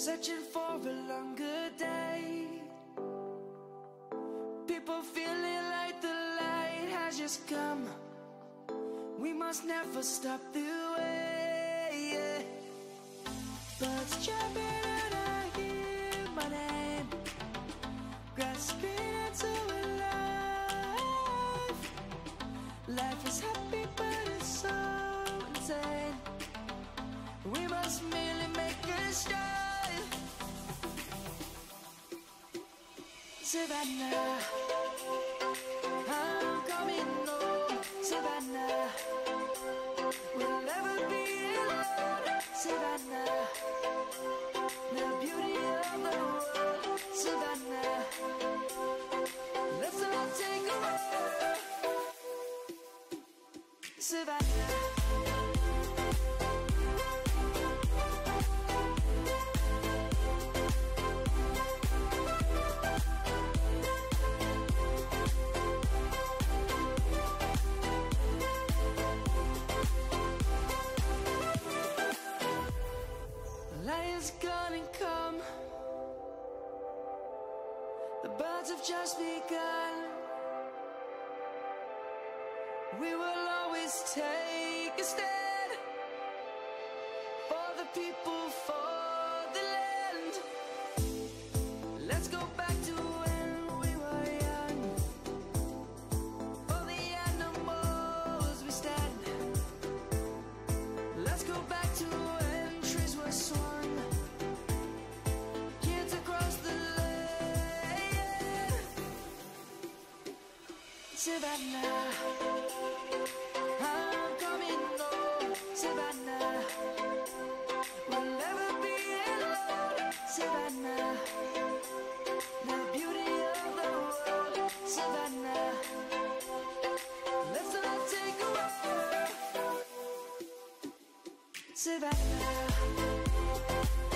searching for a longer day. People feeling like the light has just come. We must never stop the way. Birds jumping and I hear my name, grasping into a life. Life is happy but it's so insane. We must merely make a start. Savannah, I'm coming home. Savannah, we'll never be alone. Savannah, the beauty of the world. Savannah, let's all take a walk. Savannah. Lion's gonna come. The birds have just begun. We will always take a stand for the people, for the land. Let's go back to when we were young. For the animals we stand. Let's go back to when trees were swung. Kids across the land. Savannah, I'm coming home. Savannah, we'll never be alone. Savannah, the beauty of the world. Savannah, let's all take a walk. Savannah.